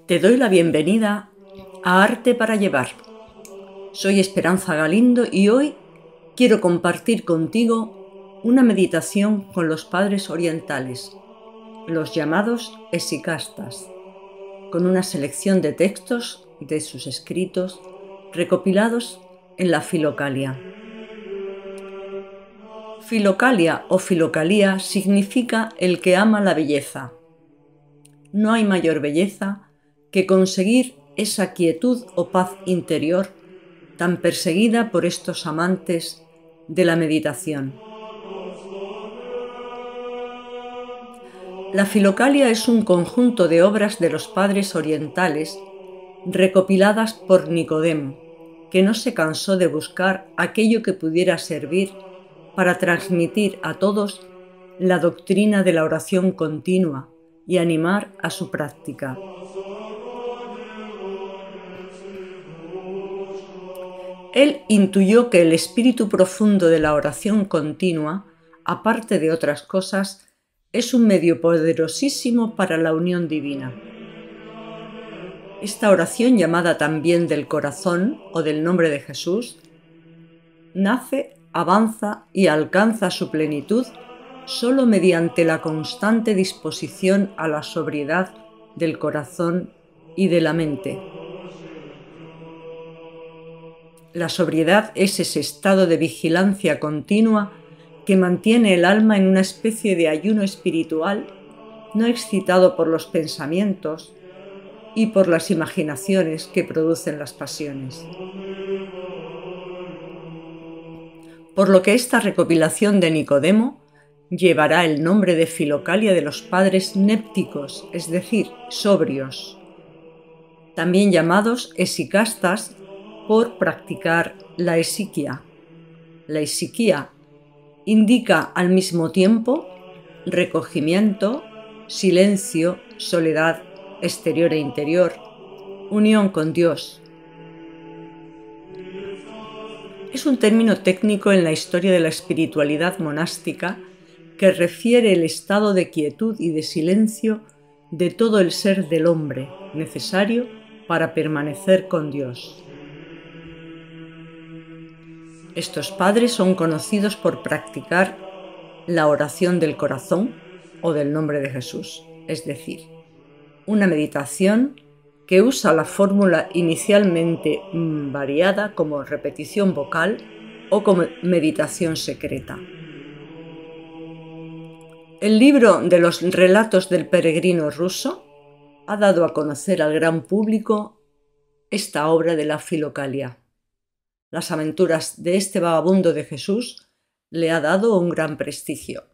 Te doy la bienvenida a Arte para Llevar. Soy Esperanza Galindo y hoy quiero compartir contigo una meditación con los padres orientales, los llamados esicastas, con una selección de textos de sus escritos recopilados en la Filocalia. Filocalia o filocalía significa el que ama la belleza. No hay mayor belleza que conseguir esa quietud o paz interior tan perseguida por estos amantes de la meditación. La Filocalia es un conjunto de obras de los padres orientales recopiladas por Nicodemo, que no se cansó de buscar aquello que pudiera servir para transmitir a todos la doctrina de la oración continua y animar a su práctica. Él intuyó que el espíritu profundo de la oración continua, aparte de otras cosas, es un medio poderosísimo para la unión divina. Esta oración, llamada también del corazón o del nombre de Jesús, nace, avanza y alcanza su plenitud solo mediante la constante disposición a la sobriedad del corazón y de la mente. La sobriedad es ese estado de vigilancia continua que mantiene el alma en una especie de ayuno espiritual, no excitado por los pensamientos y por las imaginaciones que producen las pasiones. Por lo que esta recopilación de Nicodemo llevará el nombre de Filocalia de los padres népticos, es decir, sobrios, también llamados esicastas por practicar la esiquia. La esiquia indica al mismo tiempo recogimiento, silencio, soledad exterior e interior, unión con Dios. Es un término técnico en la historia de la espiritualidad monástica que refiere el estado de quietud y de silencio de todo el ser del hombre, necesario para permanecer con Dios. Estos padres son conocidos por practicar la oración del corazón o del nombre de Jesús, es decir, una meditación que usa la fórmula inicialmente variada como repetición vocal o como meditación secreta. El libro de los relatos del peregrino ruso ha dado a conocer al gran público esta obra de la Filocalia. Las aventuras de este vagabundo de Jesús le ha dado un gran prestigio.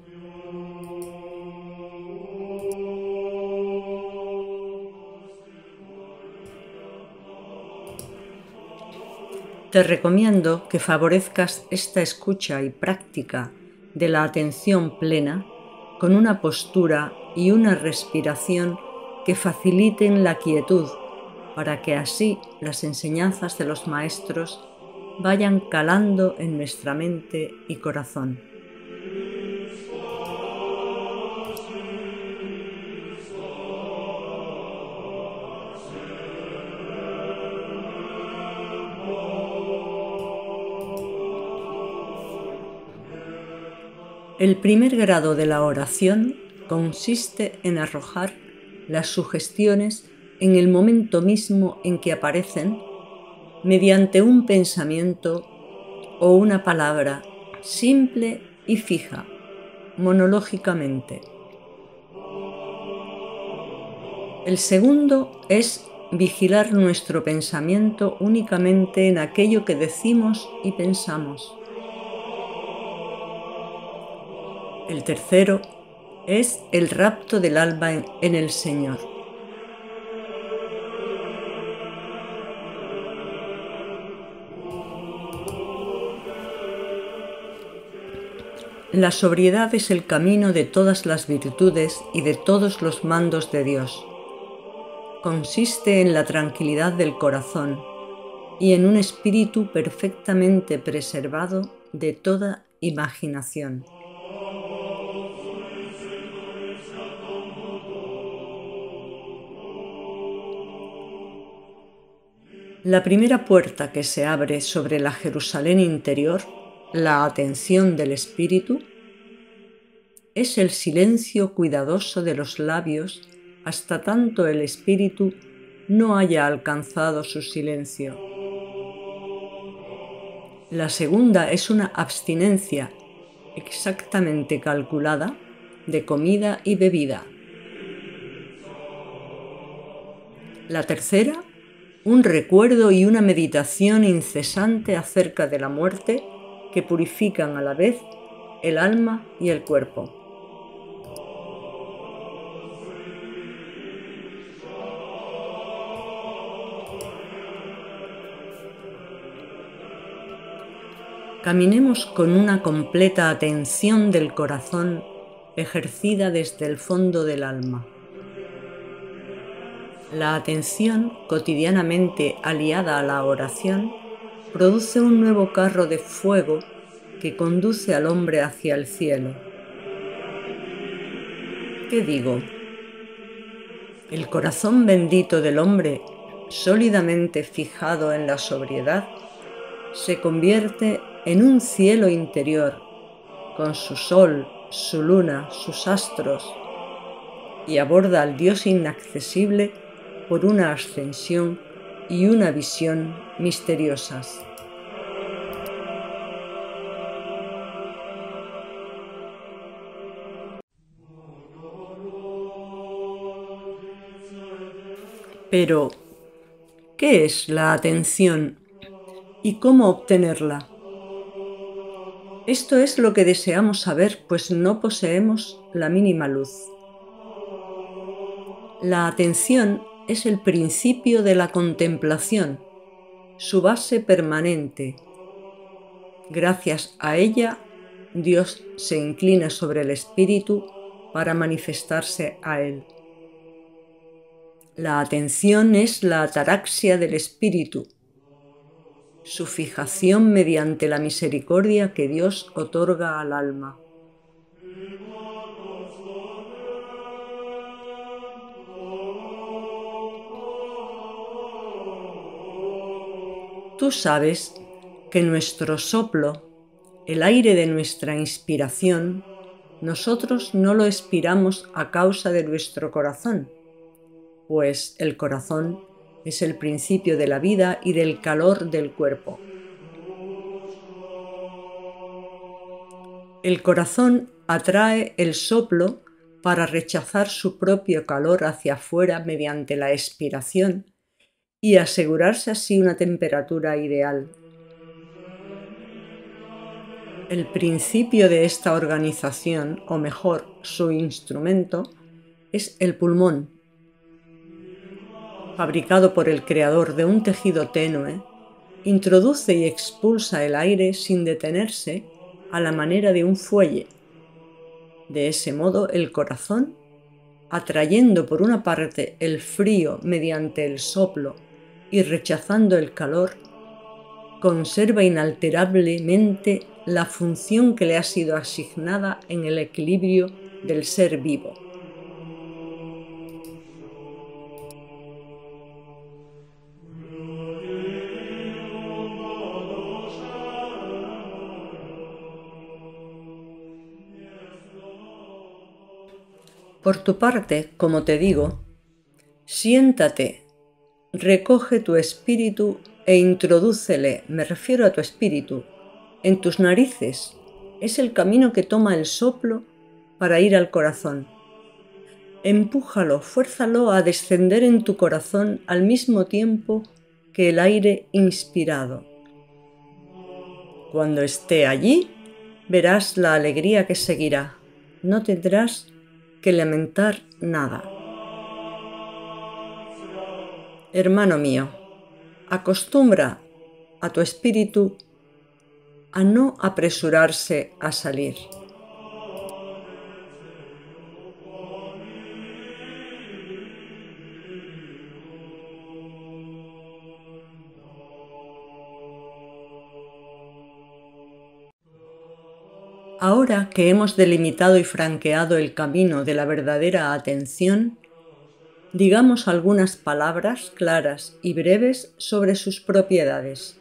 Te recomiendo que favorezcas esta escucha y práctica de la atención plena con una postura y una respiración que faciliten la quietud, para que así las enseñanzas de los maestros vayan calando en nuestra mente y corazón. El primer grado de la oración consiste en arrojar las sugestiones en el momento mismo en que aparecen, mediante un pensamiento o una palabra simple y fija, monológicamente. El segundo es vigilar nuestro pensamiento únicamente en aquello que decimos y pensamos. El tercero es el rapto del alma en el Señor. La sobriedad es el camino de todas las virtudes y de todos los mandos de Dios. Consiste en la tranquilidad del corazón y en un espíritu perfectamente preservado de toda imaginación. La primera puerta que se abre sobre la Jerusalén interior, la atención del espíritu, es el silencio cuidadoso de los labios hasta tanto el espíritu no haya alcanzado su silencio. La segunda es una abstinencia exactamente calculada de comida y bebida. La tercera, un recuerdo y una meditación incesante acerca de la muerte que purifican a la vez el alma y el cuerpo. Caminemos con una completa atención del corazón ejercida desde el fondo del alma. La atención, cotidianamente aliada a la oración, produce un nuevo carro de fuego que conduce al hombre hacia el cielo. ¿Qué digo? El corazón bendito del hombre, sólidamente fijado en la sobriedad, se convierte en un cielo interior, con su sol, su luna, sus astros, y aborda al Dios inaccesible por una ascensión y una visión misteriosas. Pero, ¿qué es la atención y cómo obtenerla? Esto es lo que deseamos saber, pues no poseemos la mínima luz. La atención es el principio de la contemplación, su base permanente. Gracias a ella, Dios se inclina sobre el espíritu para manifestarse a él. La atención es la ataraxia del espíritu, su fijación mediante la misericordia que Dios otorga al alma. Tú sabes que nuestro soplo, el aire de nuestra inspiración, nosotros no lo expiramos a causa de nuestro corazón, pues el corazón es el principio de la vida y del calor del cuerpo. El corazón atrae el soplo para rechazar su propio calor hacia afuera mediante la expiración y asegurarse así una temperatura ideal. El principio de esta organización, o mejor, su instrumento, es el pulmón, fabricado por el creador de un tejido tenue, introduce y expulsa el aire sin detenerse a la manera de un fuelle. De ese modo, el corazón, atrayendo por una parte el frío mediante el soplo y rechazando el calor, conserva inalterablemente la función que le ha sido asignada en el equilibrio del ser vivo. Por tu parte, como te digo, siéntate, recoge tu espíritu e introdúcele, me refiero a tu espíritu, en tus narices. Es el camino que toma el soplo para ir al corazón. Empújalo, fuérzalo a descender en tu corazón al mismo tiempo que el aire inspirado. Cuando esté allí, verás la alegría que seguirá. No tendrás que lamentar nada. Hermano mío, acostumbra a tu espíritu a no apresurarse a salir. Ahora que hemos delimitado y franqueado el camino de la verdadera atención, Digamos algunas palabras claras y breves sobre sus propiedades.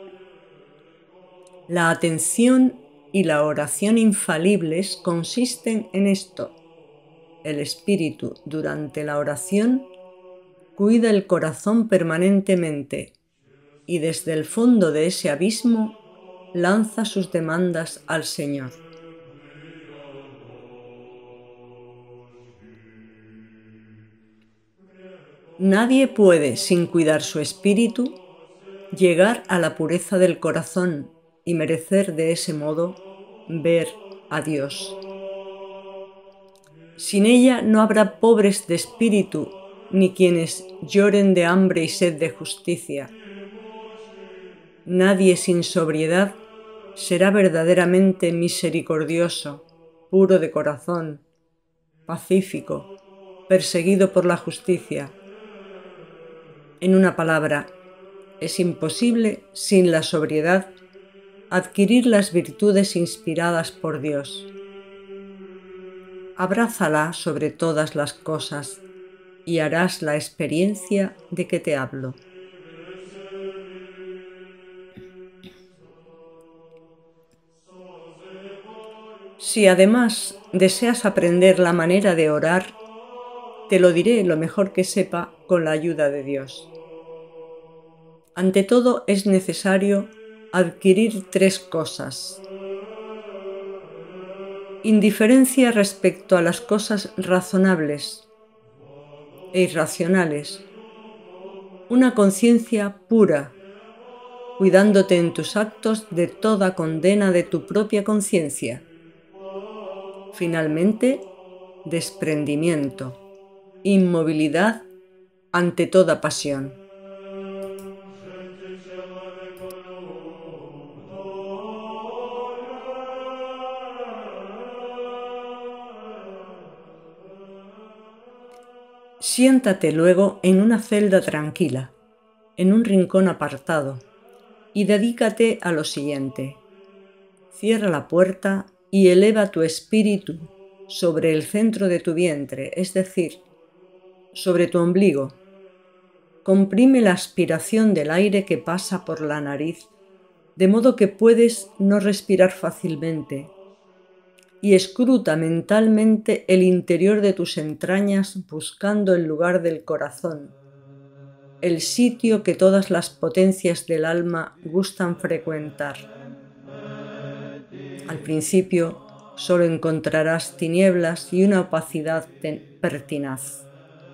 La atención y la oración infalibles consisten en esto. El espíritu, durante la oración, cuida el corazón permanentemente y desde el fondo de ese abismo lanza sus demandas al Señor. Nadie puede, sin cuidar su espíritu, llegar a la pureza del corazón y merecer de ese modo ver a Dios. Sin ella no habrá pobres de espíritu, ni quienes lloren de hambre y sed de justicia. Nadie sin sobriedad será verdaderamente misericordioso, puro de corazón, pacífico, perseguido por la justicia. En una palabra, es imposible, sin la sobriedad, adquirir las virtudes inspiradas por Dios. Abrázala sobre todas las cosas y harás la experiencia de que te hablo. Si además deseas aprender la manera de orar, te lo diré lo mejor que sepa con la ayuda de Dios. Ante todo es necesario adquirir 3 cosas. Indiferencia respecto a las cosas razonables e irracionales. Una conciencia pura, cuidándote en tus actos de toda condena de tu propia conciencia. Finalmente, desprendimiento, inmovilidad ante toda pasión. Siéntate luego en una celda tranquila, en un rincón apartado, y dedícate a lo siguiente. Cierra la puerta y eleva tu espíritu sobre el centro de tu vientre, es decir, sobre tu ombligo. Comprime la aspiración del aire que pasa por la nariz, de modo que puedes no respirar fácilmente, y escruta mentalmente el interior de tus entrañas buscando el lugar del corazón, el sitio que todas las potencias del alma gustan frecuentar. Al principio solo encontrarás tinieblas y una opacidad pertinaz.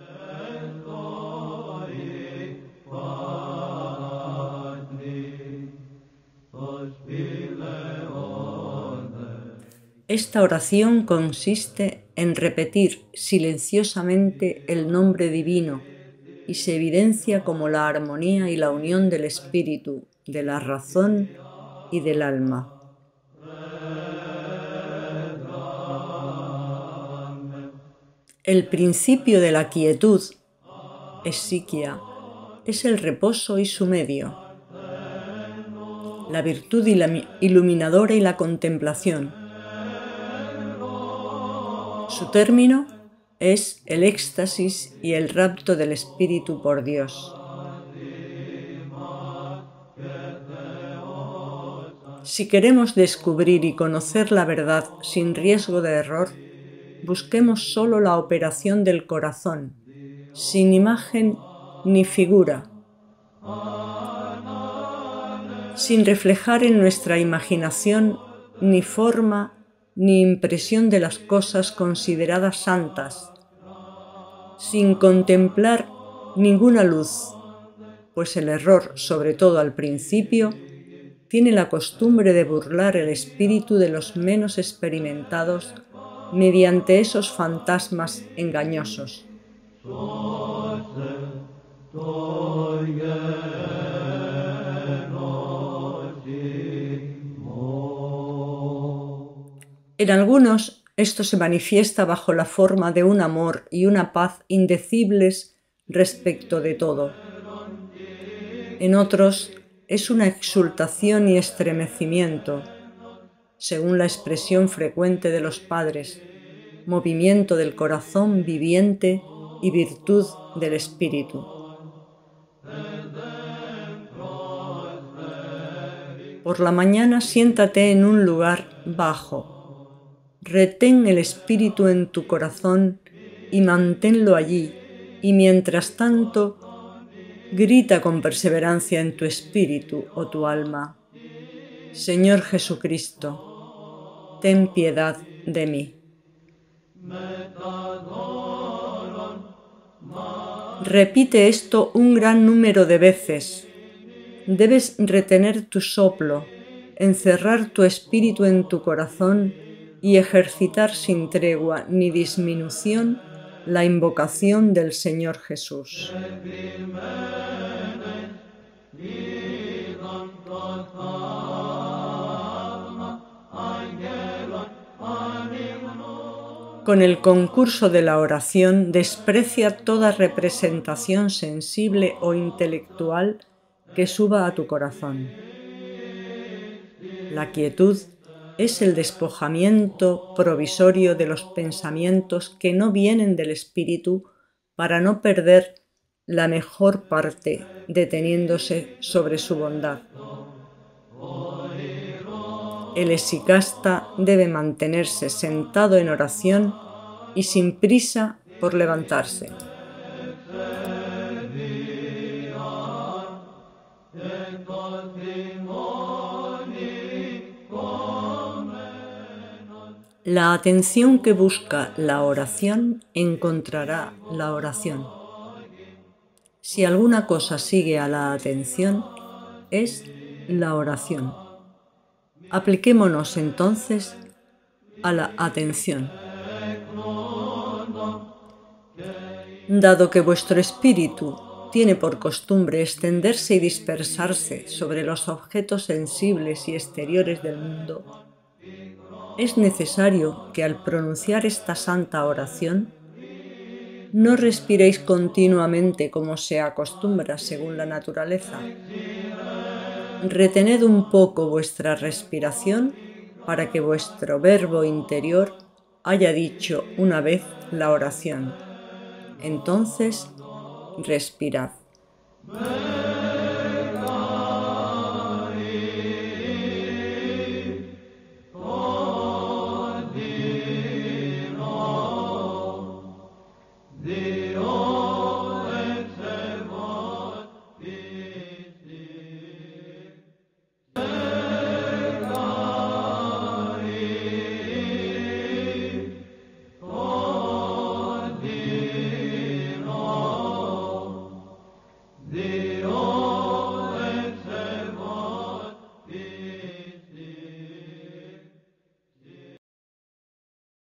Esta oración consiste en repetir silenciosamente el nombre divino y se evidencia como la armonía y la unión del espíritu, de la razón y del alma. El principio de la quietud, esiquia, es el reposo y su medio, la virtud iluminadora y la contemplación. Su término es el éxtasis y el rapto del espíritu por Dios. Si queremos descubrir y conocer la verdad sin riesgo de error, busquemos solo la operación del corazón, sin imagen ni figura, sin reflejar en nuestra imaginación ni forma ni impresión de las cosas consideradas santas, sin contemplar ninguna luz, pues el error, sobre todo al principio, tiene la costumbre de burlar el espíritu de los menos experimentados mediante esos fantasmas engañosos. En algunos, esto se manifiesta bajo la forma de un amor y una paz indecibles respecto de todo. En otros, es una exultación y estremecimiento, según la expresión frecuente de los padres, movimiento del corazón viviente y virtud del Espíritu. Por la mañana siéntate en un lugar bajo. Retén el Espíritu en tu corazón y manténlo allí, y mientras tanto, grita con perseverancia en tu espíritu o tu alma: Señor Jesucristo, ten piedad de mí. Repite esto un gran número de veces. Debes retener tu soplo, encerrar tu espíritu en tu corazón y ejercitar sin tregua ni disminución la invocación del Señor Jesús. Con el concurso de la oración desprecia toda representación sensible o intelectual que suba a tu corazón. La quietud es el despojamiento provisorio de los pensamientos que no vienen del espíritu para no perder la mejor parte deteniéndose sobre su bondad. El esicasta debe mantenerse sentado en oración y sin prisa por levantarse. La atención que busca la oración encontrará la oración. Si alguna cosa sigue a la atención, es la oración. Apliquémonos entonces a la atención. Dado que vuestro espíritu tiene por costumbre extenderse y dispersarse sobre los objetos sensibles y exteriores del mundo, es necesario que al pronunciar esta santa oración no respiréis continuamente como se acostumbra según la naturaleza. Retened un poco vuestra respiración para que vuestro verbo interior haya dicho una vez la oración. Entonces, respirad.